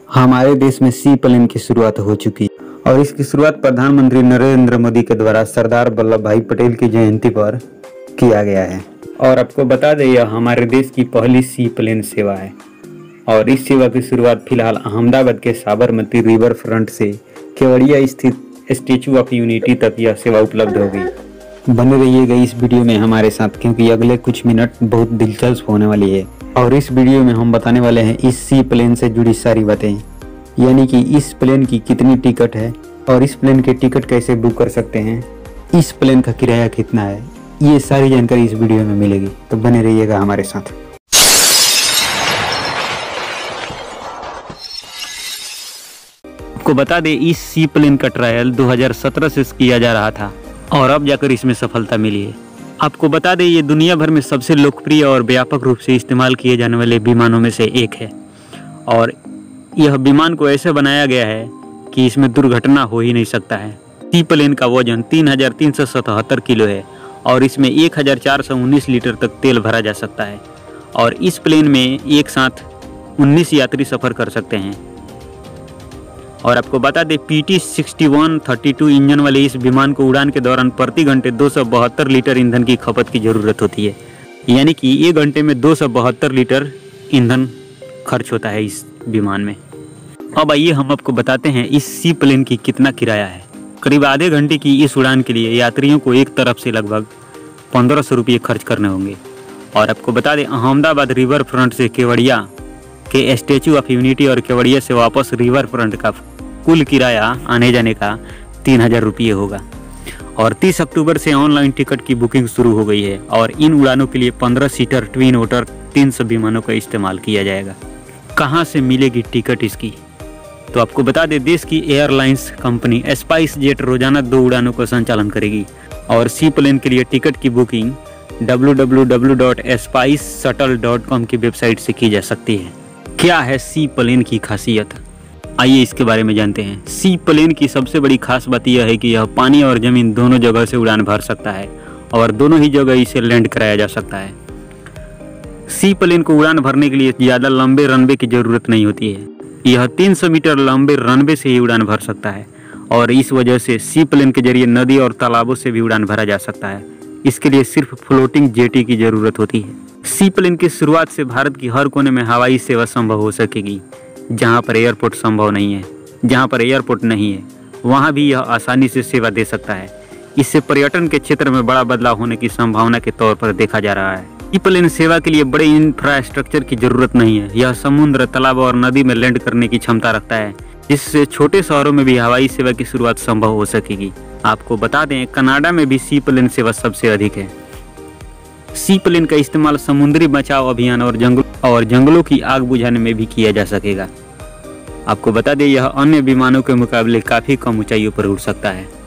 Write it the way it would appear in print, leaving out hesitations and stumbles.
हमारे देश में सी प्लेन की शुरुआत हो चुकी है और इसकी शुरुआत प्रधानमंत्री नरेंद्र मोदी के द्वारा सरदार वल्लभ भाई पटेल की जयंती पर किया गया है। और आपको बता दें, यह हमारे देश की पहली सी प्लेन सेवा है और इस सेवा की शुरुआत फिलहाल अहमदाबाद के साबरमती रिवर फ्रंट से केवड़िया स्थित स्टैचू ऑफ यूनिटी तक यह सेवा उपलब्ध होगी। बने रहिएगा इस वीडियो में हमारे साथ, क्योंकि अगले कुछ मिनट बहुत दिलचस्प होने वाली है और इस वीडियो में हम बताने वाले हैं इस सी प्लेन से जुड़ी सारी बातें, यानी कि इस प्लेन की कितनी टिकट है और इस प्लेन के टिकट कैसे बुक कर सकते हैं, इस प्लेन का किराया कितना है, ये सारी जानकारी इस वीडियो में मिलेगी। तो बने रहिएगा हमारे साथ। आपको बता दें, इस सी प्लेन का ट्रायल 2017 से किया जा रहा था और अब जाकर इसमें सफलता मिली है। आपको बता दें, ये दुनिया भर में सबसे लोकप्रिय और व्यापक रूप से इस्तेमाल किए जाने वाले विमानों में से एक है और यह विमान को ऐसे बनाया गया है कि इसमें दुर्घटना हो ही नहीं सकता है। सी प्लेन का वजन 3377 किलो है और इसमें 1419 लीटर तक तेल भरा जा सकता है और इस प्लेन में एक साथ 19 यात्री सफ़र कर सकते हैं। और आपको बता दें, PT-6132 इंजन वाले इस विमान को उड़ान के दौरान प्रति घंटे 272 लीटर ईंधन की खपत की ज़रूरत होती है, यानी कि 1 घंटे में 272 लीटर ईंधन खर्च होता है इस विमान में। अब आइए हम आपको बताते हैं इस सी प्लेन की कितना किराया है। करीब आधे घंटे की इस उड़ान के लिए यात्रियों को एक तरफ से लगभग 1500 रुपये खर्च करने होंगे। और आपको बता दें, अहमदाबाद रिवर फ्रंट से केवड़िया के स्टैचू ऑफ यूनिटी और केवड़िया से वापस रिवर फ्रंट का कुल किराया आने जाने का 3000 रुपये होगा। और 30 अक्टूबर से ऑनलाइन टिकट की बुकिंग शुरू हो गई है और इन उड़ानों के लिए 15 सीटर ट्विन ओटर 300 विमानों का इस्तेमाल किया जाएगा। कहाँ से मिलेगी टिकट इसकी, तो आपको बता दें, देश की एयरलाइंस कंपनी स्पाइस जेट रोजाना 2 उड़ानों का संचालन करेगी और सी प्लेन के लिए टिकट की बुकिंग www.spiceshuttle.com की वेबसाइट से की जा सकती है। क्या है सी प्लेन की खासियत, आइए इसके बारे में जानते हैं। सी प्लेन की सबसे बड़ी खास बात यह है कि यह पानी और ज़मीन दोनों जगह से उड़ान भर सकता है और दोनों ही जगह इसे लैंड कराया जा सकता है। सी प्लेन को उड़ान भरने के लिए ज़्यादा लंबे रनवे की ज़रूरत नहीं होती है। यह 300 मीटर लंबे रनवे से ही उड़ान भर सकता है और इस वजह से सी प्लेन के जरिए नदी और तालाबों से भी उड़ान भरा जा सकता है। इसके लिए सिर्फ फ्लोटिंग जेटी की ज़रूरत होती है। सी प्लेन की शुरुआत से भारत की हर कोने में हवाई सेवा संभव हो सकेगी। जहां पर एयरपोर्ट संभव नहीं है, जहां पर एयरपोर्ट नहीं है, वहां भी यह आसानी से सेवा दे सकता है। इससे पर्यटन के क्षेत्र में बड़ा बदलाव होने की संभावना के तौर पर देखा जा रहा है। सी प्लेन सेवा के लिए बड़े इंफ्रास्ट्रक्चर की जरूरत नहीं है। यह समुद्र, तालाब और नदी में लैंड करने की क्षमता रखता है, जिससे छोटे शहरों में भी हवाई सेवा की शुरुआत संभव हो सकेगी। आपको बता दें, कनाडा में भी सी प्लेन सेवा सबसे अधिक है। सी प्लेन का इस्तेमाल समुद्री बचाव अभियान और जंगलों की आग बुझाने में भी किया जा सकेगा। आपको बता दें, यह अन्य विमानों के मुकाबले काफ़ी कम ऊंचाइयों पर उड़ सकता है।